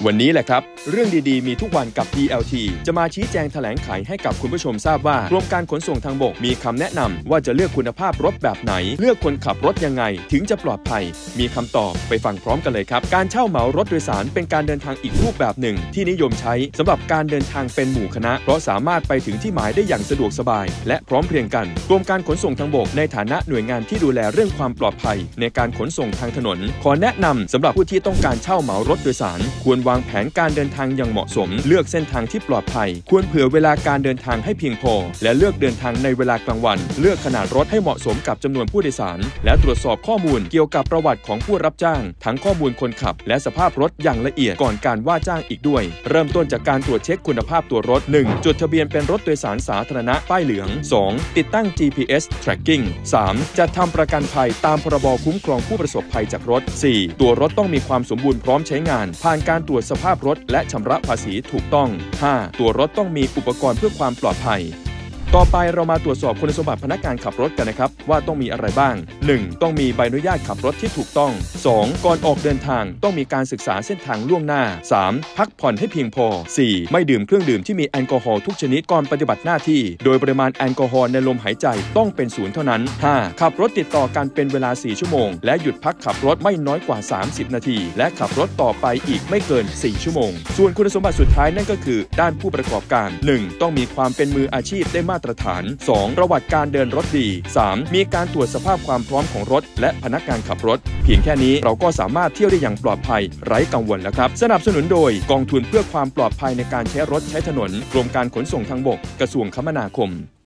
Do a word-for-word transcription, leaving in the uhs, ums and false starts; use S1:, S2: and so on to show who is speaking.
S1: วันนี้แหละครับเรื่องดีๆมีทุกวันกับ ดี แอล ที จะมาชี้แจงแถลงไขให้กับคุณผู้ชมทราบว่ากรมการขนส่งทางบกมีคำแนะนำว่าจะเลือกคุณภาพรถแบบไหนเลือกคนขับรถยังไงถึงจะปลอดภัยมีคำตอบไปฟังพร้อมกันเลยครับการเช่าเหมารถโดยสารเป็นการเดินทางอีกรูปแบบหนึ่งที่นิยมใช้สำหรับการเดินทางเป็นหมู่คณะเพราะสามารถไปถึงที่หมายได้อย่างสะดวกสบายและพร้อมเพรียงกันกรมการขนส่งทางบกในฐานะหน่วยงานที่ดูแลเรื่องความปลอดภัยในการขนส่งทางถนนขอแนะนำสำหรับผู้ที่ต้องการเช่าเหมารถโดยสารควรวางแผนการเดินทางอย่างเหมาะสมเลือกเส้นทางที่ปลอดภัยควรเผื่อเวลาการเดินทางให้เพียงพอและเลือกเดินทางในเวลากลางวันเลือกขนาดรถให้เหมาะสมกับจำนวนผู้โดยสารและตรวจสอบข้อมูลเกี่ยวกับประวัติของผู้รับจ้างทั้งข้อมูลคนขับและสภาพรถอย่างละเอียดก่อนการว่าจ้างอีกด้วยเริ่มต้นจากการตรวจเช็คคุณภาพตัวรถ หนึ่ง จดทะเบียนเป็นรถโดยสารสาธารณะป้ายเหลือง สอง ติดตั้ง จี พี เอส tracking สาม จัดทำประกันภัยตามพรบคุ้มครองผู้ประสบภัยจากรถ สี่ ตัวรถต้องมีความสมบูรณ์พร้อมใช้งานผ่านการตรวจสภาพรถและชำระภาษีถูกต้อง ห้า ตัวรถต้องมีอุปกรณ์เพื่อความปลอดภัยต่อไปเรามาตรวจสอบคุณสมบัติพนักงานขับรถกันนะครับว่าต้องมีอะไรบ้าง หนึ่ง ต้องมีใบอนุญาตขับรถที่ถูกต้อง สอง ก่อนออกเดินทางต้องมีการศึกษาเส้นทางล่วงหน้า สาม พักผ่อนให้เพียงพอ สี่ ไม่ดื่มเครื่องดื่มที่มีแอลกอฮอล์ทุกชนิดก่อนปฏิบัติหน้าที่โดยปริมาณแอลกอฮอล์ในลมหายใจต้องเป็นศูนย์เท่านั้น ห้า ขับรถติดต่อกันเป็นเวลาสี่ชั่วโมงและหยุดพักขับรถไม่น้อยกว่าสามสิบนาทีและขับรถต่อไปอีกไม่เกินสี่ชั่วโมงส่วนคุณสมบัติสุดท้ายนั่นก็คือด้านผู้ประกอบการ หนึ่ง ต้องมีความเป็นมืออาชีพได้มาตรฐาน สองประวัติการเดินรถดี สาม มีการตรวจสภาพความพร้อมของรถและพนักงานขับรถเพียงแค่นี้เราก็สามารถเที่ยวได้อย่างปลอดภัยไร้กังวลแล้วครับสนับสนุนโดยกองทุนเพื่อความปลอดภัยในการใช้รถใช้ถนนกรมการขนส่งทางบกกระทรวงคมนาคม